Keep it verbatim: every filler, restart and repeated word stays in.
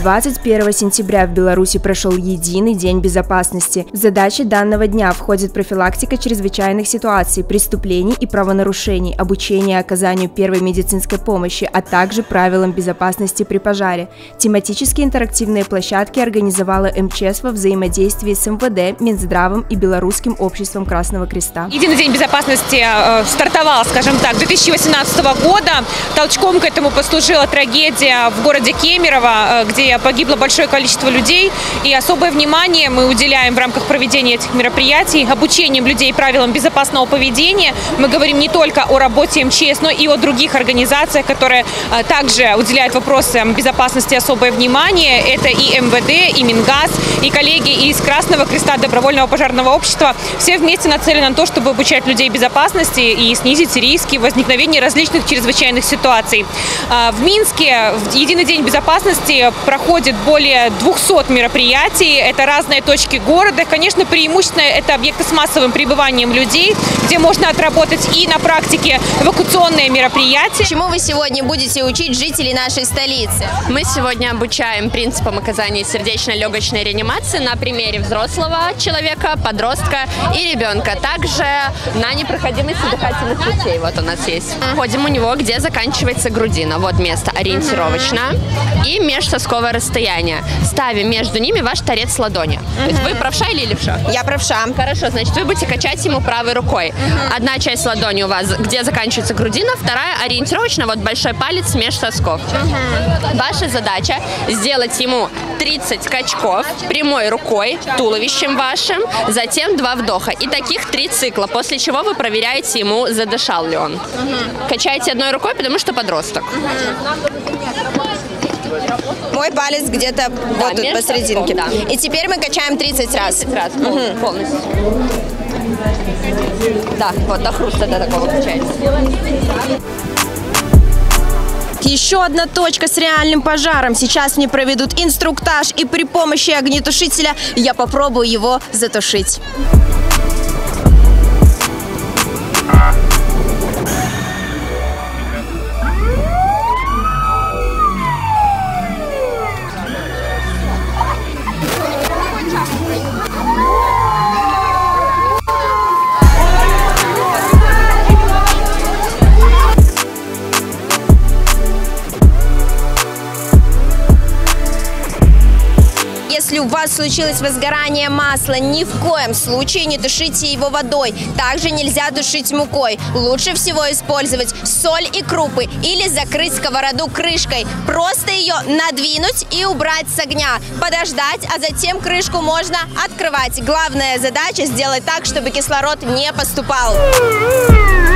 двадцать первого сентября в Беларуси прошел единый день безопасности. В задачи данного дня входит профилактика чрезвычайных ситуаций, преступлений и правонарушений, обучение оказанию первой медицинской помощи, а также правилам безопасности при пожаре. Тематические интерактивные площадки организовала эм че эс во взаимодействии с эм вэ дэ, Минздравом и Белорусским обществом Красного Креста. Единый день безопасности э, стартовал, скажем так, две тысячи восемнадцатого года. Толчком к этому послужила трагедия в городе Кемерово, э, где погибло большое количество людей. И особое внимание мы уделяем в рамках проведения этих мероприятий обучением людей правилам безопасного поведения. Мы говорим не только о работе эм че эс, но и о других организациях, которые э, также уделяют вопросам безопасности особое внимание. Это и эм вэ дэ, и Мингаз, и коллеги из Красного Креста, Добровольного пожарного общества. Все вместе нацелены на то, чтобы обучать людей безопасности и снизить риски возникновения различных чрезвычайных ситуаций. В Минске в Единый день безопасности проходит более двухсот мероприятий. Это разные точки города. Конечно, преимущественно это объекты с массовым прибыванием людей, где можно отработать и на практике эвакуационные мероприятия. Чему вы сегодня будете учить жителей нашей столицы? Мы сегодня обучаем принципам оказания сердечно-легочной реанимации на примере взрослого человека, подростка и ребенка. Также на непроходимости дыхательных путей. Вот у нас есть. Ходим у него, где заканчивается грудина. Вот место ориентировочно. И межсосковое расстояние. Ставим между ними ваш торец ладони. То есть вы правша или левша? Я правша. Хорошо, значит, вы будете качать ему правой рукой. Одна часть ладони у вас, где заканчивается грудина, вторая ориентировочно, вот большой палец меж сосков. Ваша задача сделать ему тридцать качков прямой рукой, туловищем вашим, затем два вдоха. И таких три цикла, после чего вы проверяете ему, задышал ли он. Качайте одной рукой, потому что подросток. Мой палец где-то да, вот тут посерединке. Да. И теперь мы качаем тридцать раз. тридцать раз, угу. Полностью. Да, вот до хруста до такого качается. Еще одна точка с реальным пожаром. Сейчас мне проведут инструктаж, и при помощи огнетушителя я попробую его затушить. Если у вас случилось возгорание масла, ни в коем случае не тушите его водой. Также нельзя тушить мукой. Лучше всего использовать соль и крупы или закрыть сковороду крышкой. Просто ее надвинуть и убрать с огня. Подождать, а затем крышку можно открывать. Главная задача сделать так, чтобы кислород не поступал.